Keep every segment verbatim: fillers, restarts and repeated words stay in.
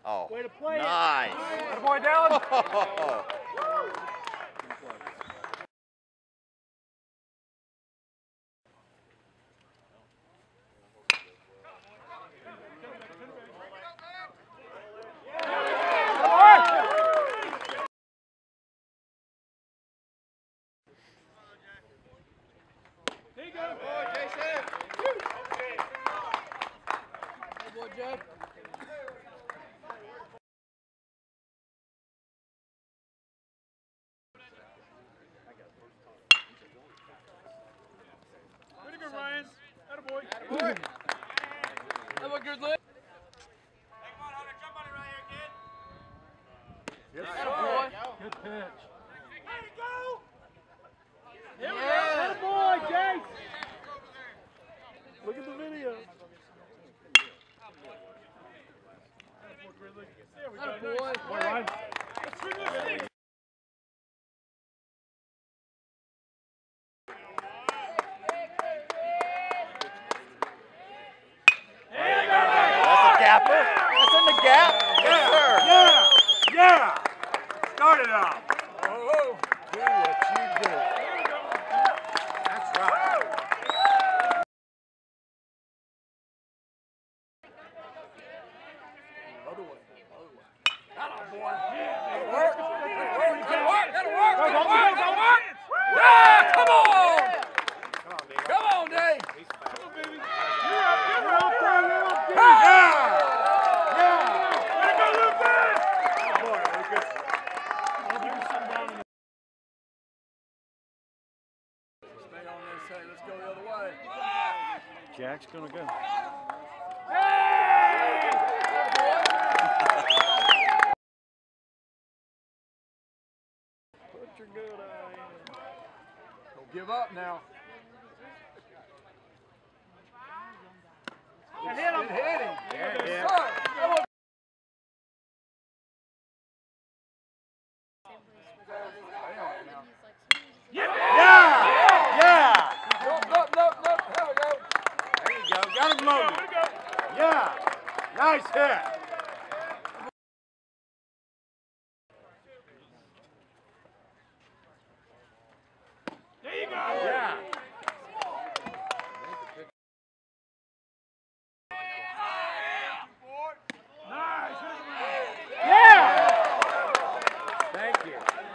Oh, way to play nice. it. Good boy, Dallin. Oh. There you go. Boy, Jason. Good boy, Jay. Pretty good, Ryan. Attaboy. Attaboy. That was good, Lick. Hey, come on, Hunter. Jump on it right here, kid. Yes, Attaboy. Good pitch. There you go. Here we go. Attaboy, Jay. Look at the video. There we go. Boy. Boy, Ryan. Let's do this thing. That's a gapper. That's in the gap. Yes, sir. Yeah. Yeah. Start it off. Oh, do what you do. That's right. Other way. Other way. That'll boy. That'll work. That'll work. That'll work. That'll work. That'll work. That'll work. Yeah, come on. Come on, Dave. Come on, baby. You're up. You're up there. You're up there. Yeah. Yeah. Way to go, Lucas. Good boy, Lucas. I'll give you some down in the Stay on this side. Let's go the other way. Jack's gonna go. Hey! Put your good eye in. Don't give up now. Hit him. Good hitting. Yeah, Yes, yeah. sir. Come on. Yeah! Yeah! Yeah! Look, look, look, look. There we go. There you go. Got him loaded. Way to go. Yeah. Nice hit. There you go. Yeah. Nice. Yeah. Thank you.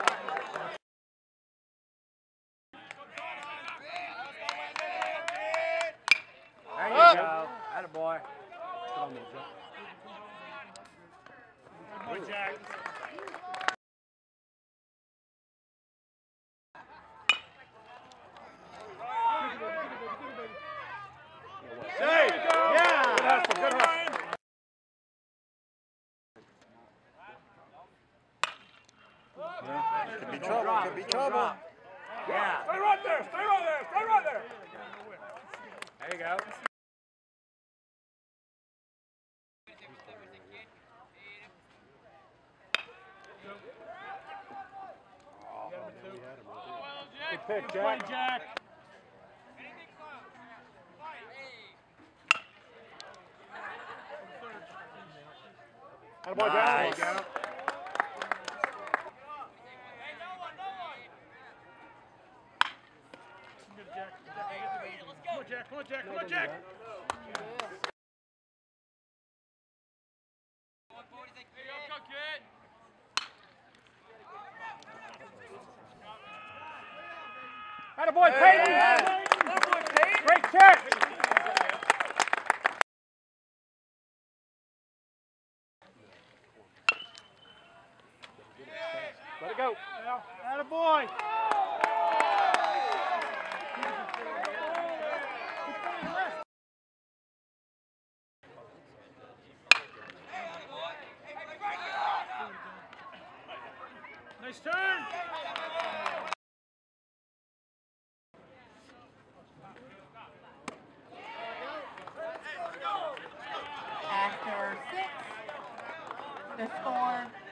There you Up. go. Attaboy. Good boy, Jack. Say. Yeah. Good hustle. Good hustle. Could be trouble. Could be trouble. Yeah. Stay right there. Stay right there. Stay right there. There you go. Good pick, Good play, Jack. Jack. Attaboy, Nice. Jack. There you go. Good, Jack. Come on, Jack. Come on, Jack. Come on, Jack. Attaboy, Peyton. Attaboy, Peyton. Great catch. Let it go. Attaboy. Nice turn. After six, the score